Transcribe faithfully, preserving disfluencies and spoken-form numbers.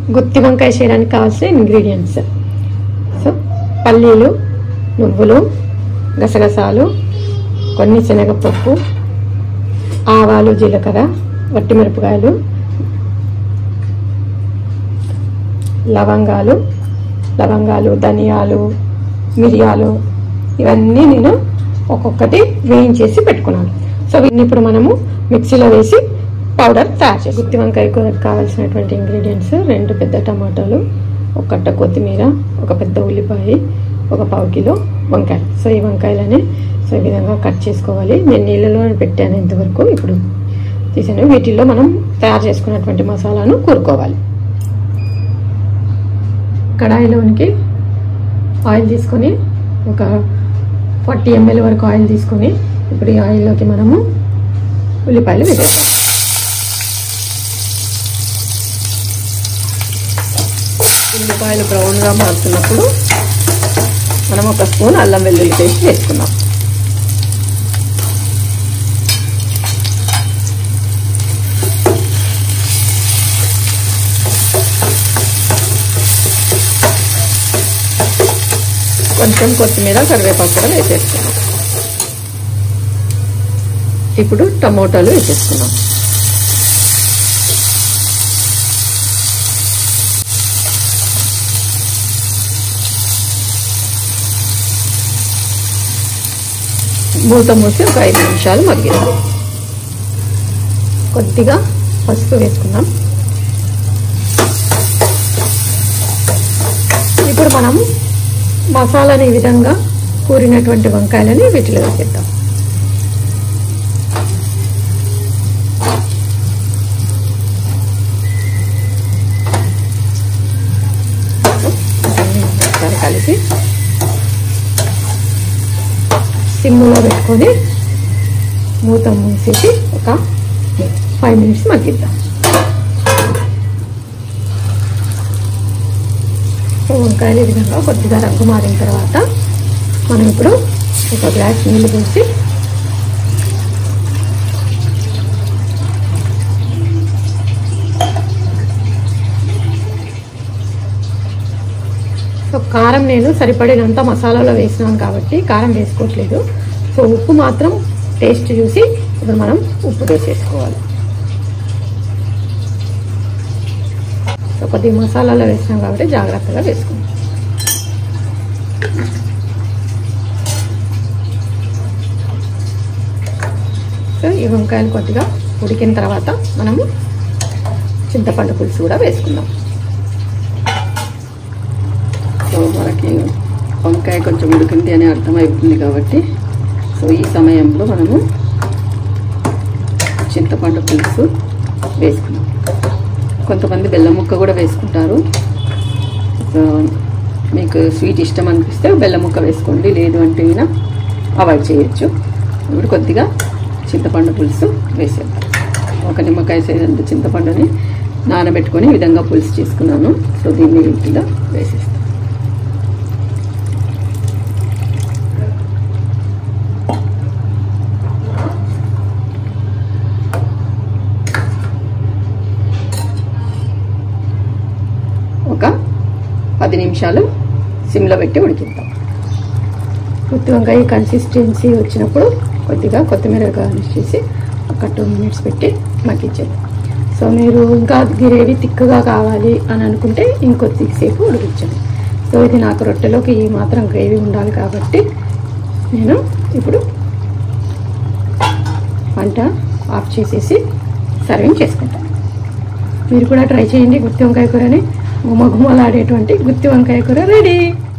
గుత్తి వంకాయ చేయడానికి కావాల్సిన ఇంగ్రీడియంట్స్. సో పల్లీలు, నువ్వులు, గసగసాలు, కొన్ని శనగపప్పు, ఆవాలు, జీలకర్ర, వట్టిమిరపకాయలు, లవంగాలు లవంగాలు ధనియాలు, మిరియాలు, ఇవన్నీ నేను ఒక్కొక్కటి వేయించేసి పెట్టుకున్నాను. సో వీటిని ఇప్పుడు మనము మిక్సీలో వేసి పౌడర్ తయారు చేసి. గుత్తి వంకాయ కూరకు కావాల్సినటువంటి ఇంగ్రీడియంట్స్: రెండు పెద్ద టమాటాలు, ఒక కట్ట కొత్తిమీర, ఒక పెద్ద ఉల్లిపాయ, ఒక పావు కిలో వంకాయలు. సో ఈ వంకాయలని సో ఈ విధంగా కట్ చేసుకోవాలి. నేను నీళ్ళలో పెట్టాను ఇంతవరకు, ఇప్పుడు తీసాను. వీటిల్లో మనం తయారు చేసుకున్నటువంటి మసాలాను కూరుకోవాలి. కడాయిలోనికి ఆయిల్ తీసుకొని ఒక ఫార్టీ ఎంఎల్ వరకు ఆయిల్ తీసుకొని ఇప్పుడు ఈ ఆయిల్లోకి మనము ఉల్లిపాయలు వేసేస్తాం. ఉల్లిపాయలు బ్రౌన్గా మారుతున్నప్పుడు మనం ఒక స్పూన్ అల్లం వెల్లుల్లి పేస్ట్ వేసుకున్నాం. కొంచెం కొత్తిమీర, కరివేపాకు కూడా వేసేసుకున్నాం. ఇప్పుడు టమోటాలు వేసేసుకున్నాం. మూత మూసి ఒక ఐదు నిమిషాలు మగ్గిద్దాం. కొద్దిగా పసుపు వేసుకున్నాం. ఇప్పుడు మనం మసాలాని ఈ విధంగా కూరినటువంటి వంకాయలని వీటిలో వేసేద్దాం. ఒకసారి కలిపి సిమ్లో పెట్టుకొని మూత మూసేసి ఒక ఫైవ్ మినిట్స్ మగ్గిద్దాం. వంకాయలు ఈ విధంగా కొద్దిగా రంగు మారిన తర్వాత మనం ఇప్పుడు ఒక గ్లాస్ నీళ్ళు పోసి సో కారం నేను సరిపడినంత మసాలాలో వేసినాను కాబట్టి కారం వేసుకోవట్లేదు. సో ఉప్పు మాత్రం టేస్ట్ చూసి ఇప్పుడు మనం ఉప్పు వేసేసుకోవాలి. సో కొద్దిగా మసాలాలో వేసినాం కాబట్టి జాగ్రత్తగా వేసుకుందాం. సో ఈ వంకాయలు కొద్దిగా ఉడికిన తర్వాత మనము చింతపండు పులుసు కూడా వేసుకుందాం. సో మనకి వంకాయ కొంచెం ఉడికింది అని అర్థమైపోతుంది కాబట్టి సో ఈ సమయంలో మనము చింతపండు పులుసు వేసుకుందాం. కొంతమంది బెల్లం ముక్క కూడా వేసుకుంటారు. సో మీకు స్వీట్ ఇష్టం అనిపిస్తే బెల్లం ముక్క వేసుకోండి, లేదు అంటే వినా అవాయిడ్ చేయొచ్చు. ఇప్పుడు కొద్దిగా చింతపండు పులుసు వేసేద్దాం. ఒక నిమ్మకాయ సైజంత చింతపండుని నానబెట్టుకొని ఈ విధంగా పులుసు చేసుకున్నాను. సో దీన్ని వీటిలో వేసేస్తాం. ఒక పది నిమిషాలు సిమ్లో పెట్టి ఉడికిద్దాం. గుత్తి వంకాయ కన్సిస్టెన్సీ వచ్చినప్పుడు కొద్దిగా కొత్తిమీర గార్నిష్ చేసి ఒక టూ మినిట్స్ పెట్టి మగ్గించేది. సో మీరు ఇంకా గ్రేవీ తిక్కగా కావాలి అని అనుకుంటే ఇంకొద్దిసేపు ఉడికించండి. సో ఇది నాకు రొట్టెలోకి ఈ మాత్రం గ్రేవీ ఉండాలి కాబట్టి నేను ఇప్పుడు వంట ఆఫ్ చేసేసి సర్వింగ్ చేసుకుంటాను. మీరు కూడా ట్రై చేయండి. గుత్తి వంకాయ కూరని గుమగుమలాడేటువంటి గుత్తి వంకాయ కూర రెడీ.